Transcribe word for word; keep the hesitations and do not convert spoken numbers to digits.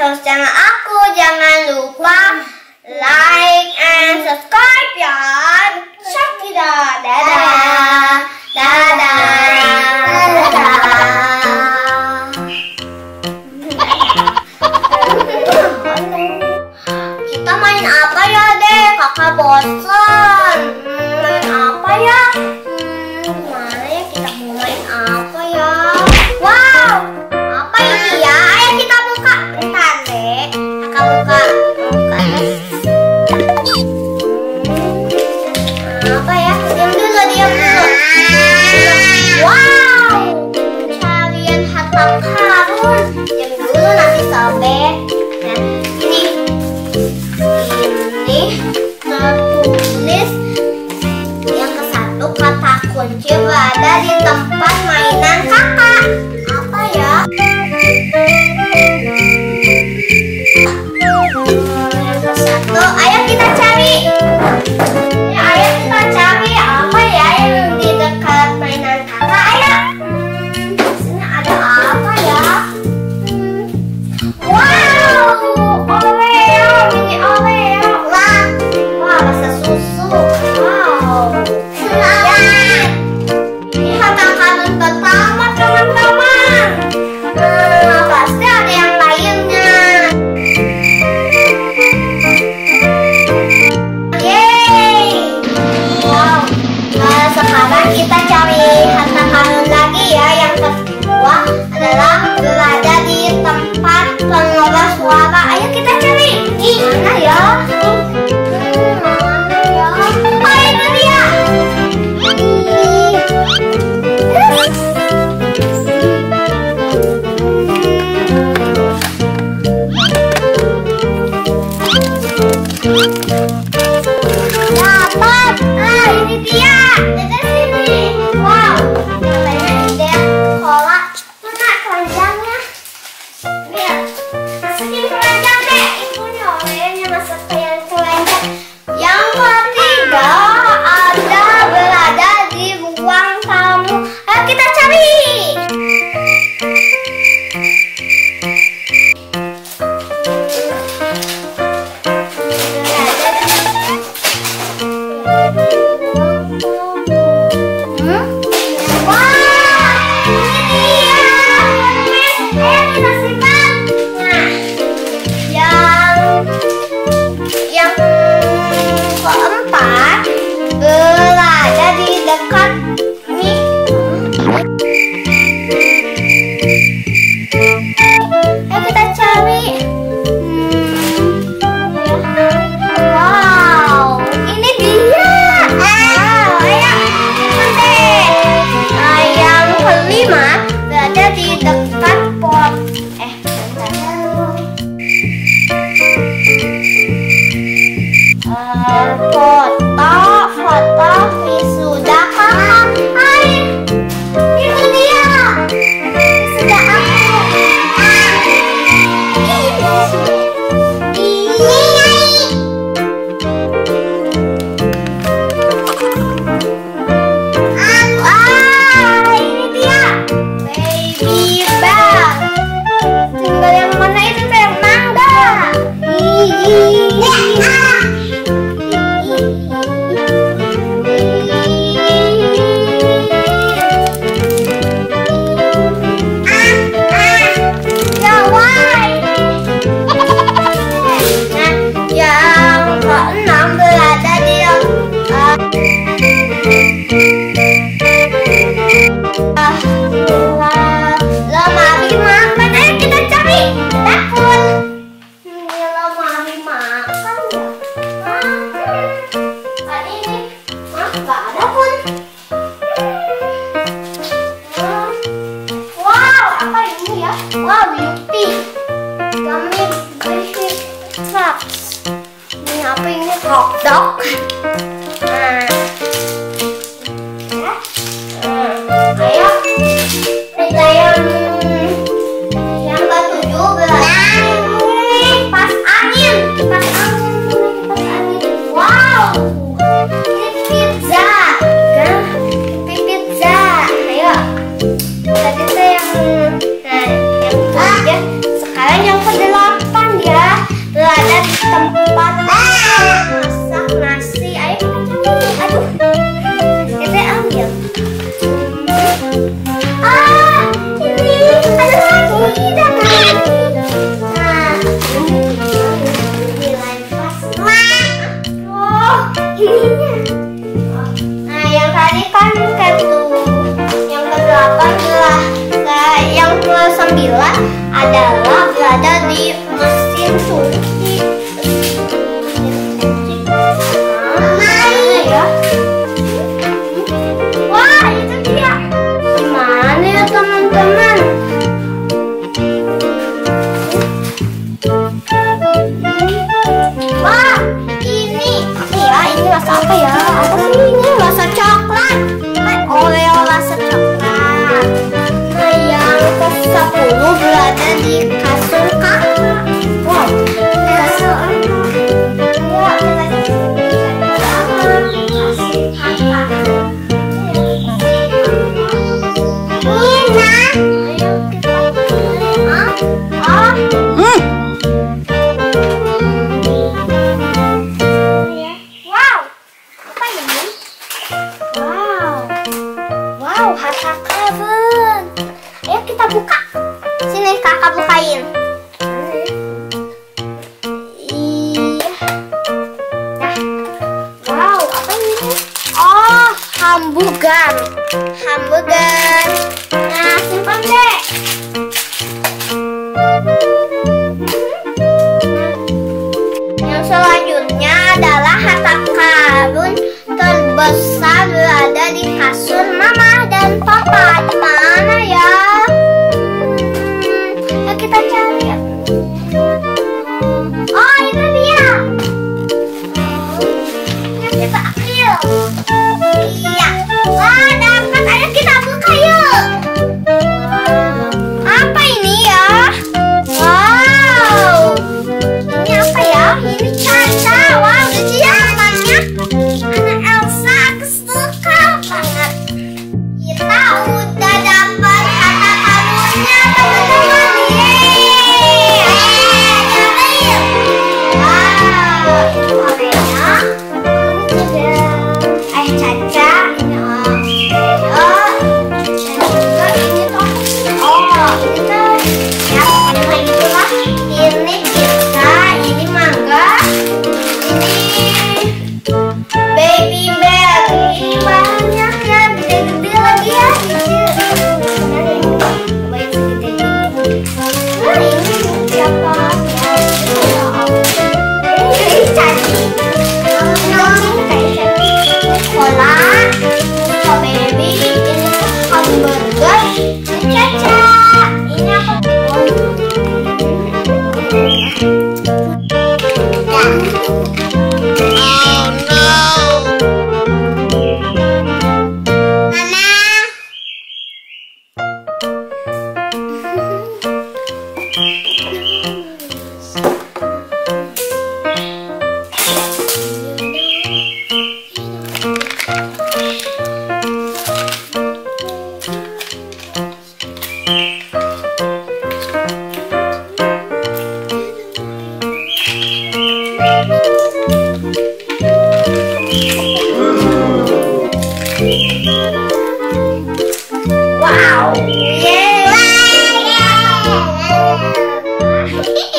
terus channel aku. Jangan lupa like and subscribe ya. Check it out. Dadah. Dadah. Dadah. Kita main apa ya, Dek? Kakak bosan. Hmm, main apa ya? Hmm, gimana ya, kita mau main apa ya? Wow, apa ini ya? Ayo kita buka. Bentar, Dek. Kakak buka. Buka. Hmm, apa ya? Diam dulu, diam dulu. Wow, pencarian harta karun. Diam dulu, nanti sobek. Nah, ini. Ini tertulis yang ke satu, kata kunci berada di tempat mainan kakak. Apa ya? Yang ke satu, ayo kita cari. Ya, ayo kita cari apa ya yang di dekat mainan kakak. Ayo. Hmm, di sini ada apa ya? Hmm. Wow, Oreo, mini Oreo. Wah, wah, rasa susu. Wow. Selamat. Ini harta karun pertama, teman-teman. Hmm, pasti ada yang lainnya. Yeay. Wow. Nah, sekarang kita cari harta karun lagi ya. Yang kedua adalah berada di tempat pengeras suara. Ayo kita cari. Ih, mana ya? Hmm, mana ya? Oh, itu dia. Dapat. Ah, ini dia. Dari sini. Wow. Katanya ide kola. Mana keranjangnya? Lihat. Masukin keranjang deh. Ibunya orangnya masuk ke yang keranjang. Yang ketiga ada berada di ruang tamu. Ayo kita cari. Hmm? Wah, ini dia. Ayo kita simpan. Nah, yang yang keempat berada di dekat mik. Ayo kita cari. Hmm. Wow, ini dia. Wow, ayo simpan deh. Nah, yang kelima berada di dekat pot. Eh, bentar dulu. Eh, foto, foto wisuda kakak. Hai, itu dia. Wisuda aku. Wah, ini dia. Baby bag. Tinggal yang mana itu, yang mangga. Ih. Lemari makan, ayo kita cari. Takut. Ini lemari makan ya. Tadi ini, ah, nggak ada pun. Wow, apa ini ya? Wow, beauty. Gummy baby traps. Ini apa ini? Hot dog. Nah. Ayo, kita yang yang ketujuh berada kipas angin, kipas angin, kipas angin. Wow, ini pizza, kan? Ini pizza. Ayo, tadi saya yang, nah, yang ketujuh. Sekarang yang kedelapan. tempat masak nasi. Ayo kita cari. Aduh, kita ambil. Ah, ini ada lagi, dapat lagi. Nah, ini lepas. Oh, ininya. Nah, yang tadi kan kartu. Yang kedelapan adalah, nah, yang ke sembilan adalah berada di mesin cuci. Mana ya? Wah, itu dia. Gimana ya teman-teman? Wah, ini ya, ini rasa apa ya? Apa sih ini? Rasa coklat. Oreo rasa coklat. Nah, yang ke sepuluh berada di kasur kakak. Wow, kasur ya, kasur kakak. Nina, ayo kita ah, ah. Hmm. Wow, apa ini? Wow, wow, harta karun. Ayo kita buka. Sini kakak bukain. Iya. Nah, wow, apa ini? Oh, hamburger, hamburger. Nah, simpan deh. Yang selanjutnya adalah harta karun terbesar berada di kasur mama dan papa. Di mana ya? Hmm, yuk kita cari. Oh, itu dia. Yuk kita ambil. Iya. Wah, dapat. Ayo kita buka yuk. Apa ini ya? Wow. Ini apa ya? Ini Caca. Wow, lucu ya namanya. Anak Elsa, aku suka banget. Kita udah dapat harta karunnya, teman-teman. Yeay. Ayo, wow, ini orangnya. Ini juga ayah Caca. Ini Oreo. Dan juga ini tuh. Oh, ini tuh. Ya, pokoknya itulah. Ini pizza, ini mangga. Ini baby bear. Ini banyak ya, gede-gede lagi ya. Coba yang segede ini. Nah, ini siapa? Ini cantik. Ini kayak cola, strawberry, ini hamburger, ini Caca. Ini apa? Oh no. Mama. Wow. Yeay.